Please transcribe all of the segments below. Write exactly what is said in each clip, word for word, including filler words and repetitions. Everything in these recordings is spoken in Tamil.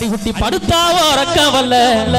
அடிகுட்டி படுத்தாவோ ரக்கவல்ல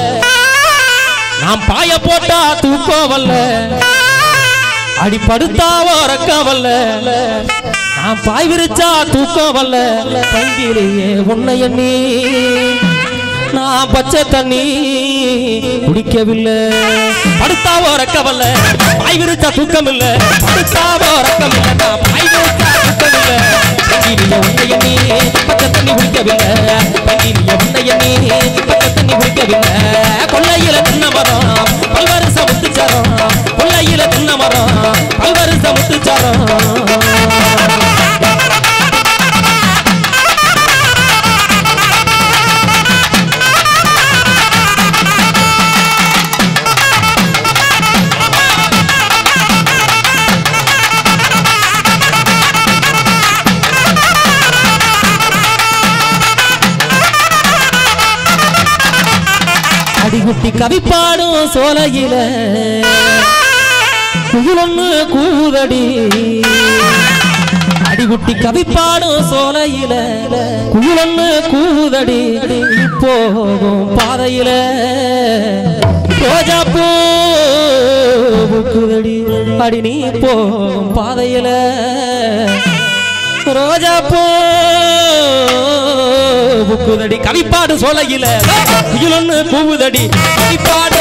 நாம் பாய போட்டா தூக்கவல்ல அடி படுத்தாவோ ரக்கவல்ல நாம் பாய் விரிச்சா தூக்கவல்ல பங்கிலேயே உன்னை எண்ணி நான் பச்சை தண்ணி குடிக்கவில்லை படுத்தாவோ ரக்கவல்ல பாய் விரிச்சா தூக்கம் இல்ல படுத்தாவோ ரக்கம் இல்ல நான் பாய் விரிச்சா தூக்கம் இல்ல பங்கிலேயே உன்னை எண்ணி பச்சை தண்ணி குடிக்கவில்லை பங்கிலேயே உன்னை எண்ணி பச்சை தண்ணி குடிக்கவில்லை கொள்ளையில தின்ன மரம் பல்வரிச முத்துச்சாரம் கொள்ளையில தின்ன மரம் பல்வரிச முத்துச்சாரம் அடிகுட்டி கவி பாடும் சோலையில குயிலொன்னு கூதடி அடிகுட்டி கவி பாடும் சோலையில குயிலொன்னு கூதடி போகும் பாதையில ரோஜா பூ பூக்குதடி அடி நீ போகும் பாதையில ரோஜா பூ புக்குதடி கவிப்பாடு சோலையில குயிலொன்னு கூவுதடி கவிப்பாடு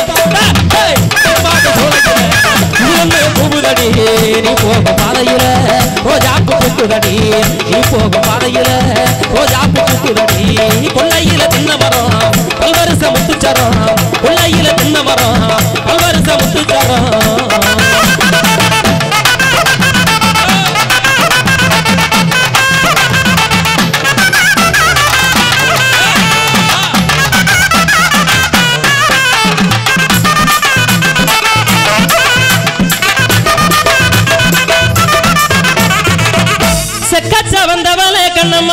குயிலொன்னு கூவுதடி நீ போக பாதையில ரோஜாப்பு புக்குதடி நீ போக பாதையில ரோஜாப்பு புக்குதடி கொள்ளையில தின்ன மரம் பல்வரிச முத்துச்சரம் கொள்ளையில தின்ன மரம் பல்வரிச முத்துச்சரம் வந்தவளே கண்ணம்மா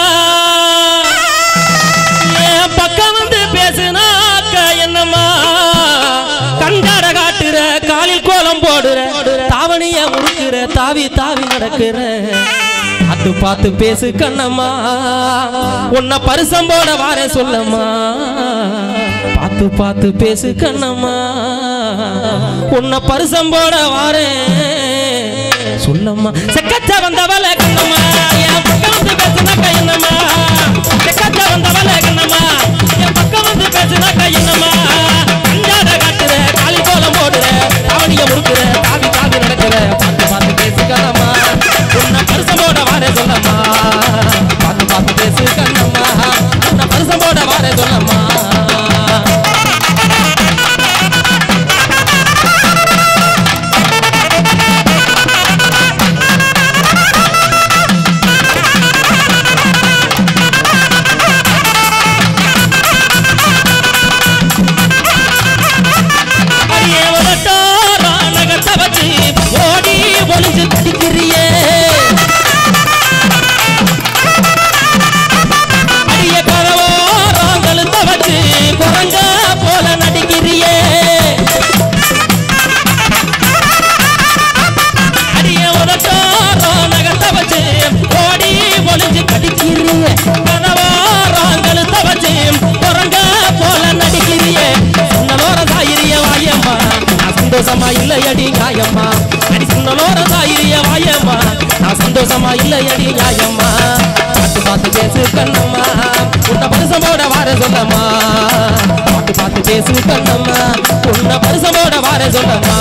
என் பக்கம் வந்து பேசுனாக்க என்னம்மா கண்டாட காட்டுற காலில் கோலம் போடுற தாவணிய முடுக்கிற தாவி தாவி நடக்கிற அது பார்த்து பேசு கண்ணம்மா உன்னை பரிசம் போட வாரே சொல்லம்மா பார்த்து பார்த்து பேசு கண்ணம்மா உன்னை பரிசம் போட வாரே சொல்லம்மா செக்கச்ச வந்தவளே கண்ணம்மா என் பக்கம் வந்து பேசுனாக்க என்னம்மா செக்கச்ச வந்தவளே கண்ணம்மா என் பக்கம் வந்து பேசுனாக்க என்னம்மா கஞ்சாட காட்டுற காலி கோலம் போடுற தாவணிய முறுக்குற தாவி தாவி நடக்கிற பார்த்து பார்த்து பேசு கண்ணம்மா உன்னை பரிசமோட வாரே சொல்லம்மா பார்த்து பார்த்து பேசு கண்ணம்மா உன்னை பரிசமோட வாரே சொல்லம்மா சந்தோஷமா இல்லையடி நியாயம்மா அடி சுண்ணலோர தாயிரிய வாயம்மா நான் சந்தோஷமா இல்லையடி நியாயம்மா பார்த்து பார்த்து பேசு கண்ணம்மா உன்னை பரிசமோட வார சொல்லம்மா பார்த்து பார்த்து பேசு கண்ணம்மா உன்னை பரிசமோட வார சொல்லம்மா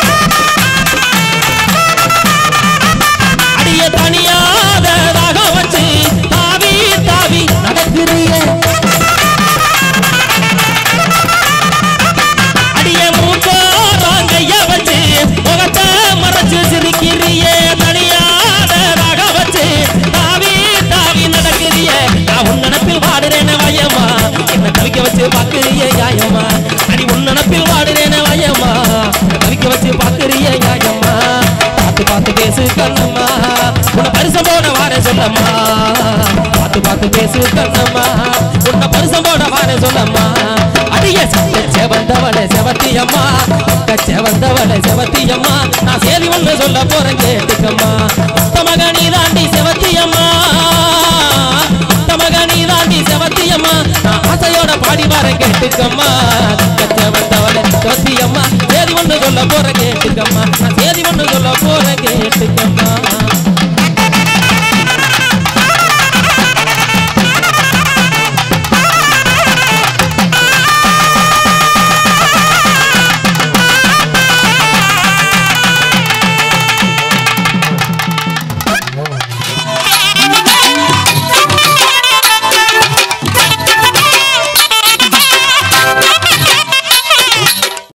தனியாத சொல்லம்மா பார்த்து பார்த்து பேசு கண்ணம்மா உன்னை பரிசம் போட வாரே சொல்லம்மா அடிய செவந்தவளே செவத்தியம்மா செவந்தவளே செவத்தியம்மா நான் சேதி ஒண்ணு சொல்ல போறேன் கேட்டுக்கம்மா தமக நீ தாண்டி செவத்தியம்மா தமக நீ தாண்டி செவத்தியம்மா நான் ஆசையோட பாடி வாரேன் கேட்டுக்கம்மா செவந்தவளே செவத்தியம்மா சேதி ஒண்ணு சொல்ல போறேன் கேட்டுக்கம்மா நான் சேதி ஒண்ணு சொல்ல போறேன் கேட்டுக்கம்மா